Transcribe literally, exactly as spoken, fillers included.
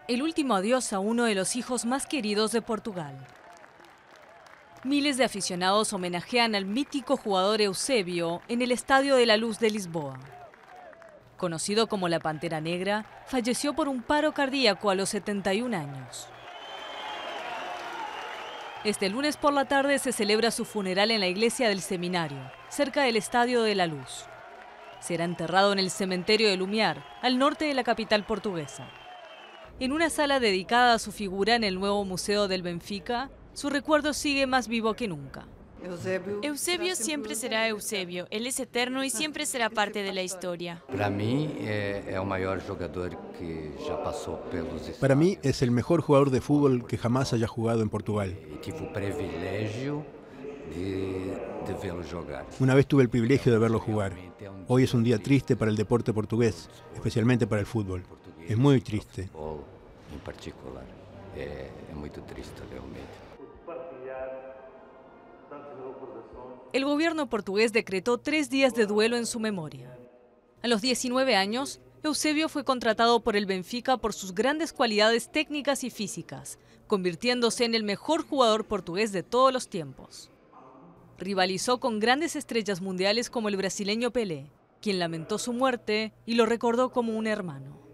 El último adiós a uno de los hijos más queridos de Portugal. Miles de aficionados homenajean al mítico jugador Eusebio en el Estadio de la Luz de Lisboa. Conocido como la Pantera Negra, falleció por un paro cardíaco a los setenta y un años. Este lunes por la tarde se celebra su funeral en la iglesia del Seminario, cerca del Estadio de la Luz. Será enterrado en el cementerio de Lumiar, al norte de la capital portuguesa. En una sala dedicada a su figura en el nuevo Museo del Benfica, su recuerdo sigue más vivo que nunca. Eusebio siempre será Eusebio, él es eterno y siempre será parte de la historia. Para mí es el mayor jugador que ya pasó pelos. Para mí es el mejor jugador de fútbol que jamás haya jugado en Portugal. Tive el privilegio de, de verlo jugar. Una vez tuve el privilegio de verlo jugar. Hoy es un día triste para el deporte portugués, especialmente para el fútbol. Es muy triste. En particular, es, es muy triste realmente. El gobierno portugués decretó tres días de duelo en su memoria. A los diecinueve años, Eusebio fue contratado por el Benfica por sus grandes cualidades técnicas y físicas, convirtiéndose en el mejor jugador portugués de todos los tiempos. Rivalizó con grandes estrellas mundiales como el brasileño Pelé, quien lamentó su muerte y lo recordó como un hermano.